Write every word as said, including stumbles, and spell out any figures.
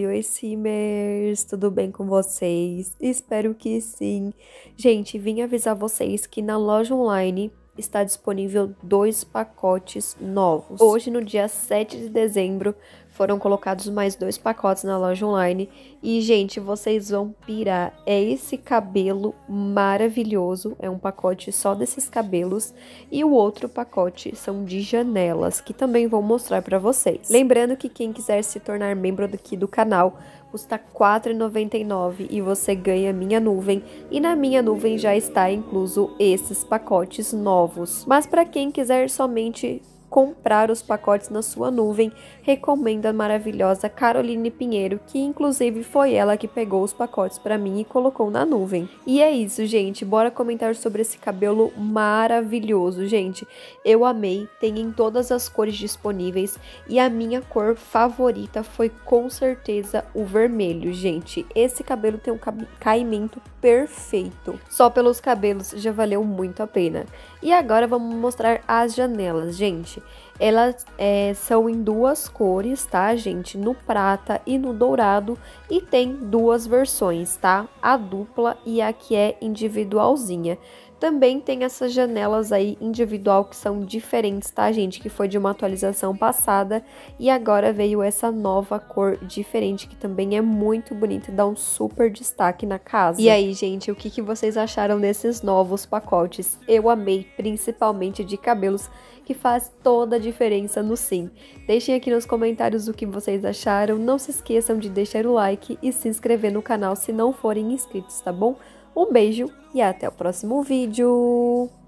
Oi, oi, Simers, tudo bem com vocês? Espero que sim. Gente, vim avisar vocês que na loja online está disponível dois pacotes novos. Hoje, no dia sete de dezembro, foram colocados mais dois pacotes na loja online. E, gente, vocês vão pirar. É esse cabelo maravilhoso, é um pacote só desses cabelos. E o outro pacote são de janelas, que também vou mostrar para vocês. Lembrando que quem quiser se tornar membro aqui do canal, custa quatro reais e noventa e nove centavos e você ganha minha nuvem. E na minha nuvem já está incluso esses pacotes novos. Mas para quem quiser somente comprar os pacotes na sua nuvem, recomendo a maravilhosa Caroline Pinheiro, que inclusive foi ela que pegou os pacotes para mim e colocou na nuvem. E é isso, gente, bora comentar sobre esse cabelo maravilhoso, gente. Eu amei, tem em todas as cores disponíveis e a minha cor favorita foi com certeza o vermelho, gente. Esse cabelo tem um caimento perfeito. Só pelos cabelos já valeu muito a pena. E agora vamos mostrar as janelas, gente. Elas é, são em duas cores, tá, gente? No prata e no dourado. E tem duas versões, tá? A dupla e a que é individualzinha. Também tem essas janelas aí individual que são diferentes, tá, gente? Que foi de uma atualização passada e agora veio essa nova cor diferente que também é muito bonita e dá um super destaque na casa. E aí, gente, o que, que vocês acharam desses novos pacotes? Eu amei, principalmente de cabelos, que faz toda a diferença no sim. Deixem aqui nos comentários o que vocês acharam. Não se esqueçam de deixar o like e se inscrever no canal se não forem inscritos, tá bom? Um beijo e até o próximo vídeo!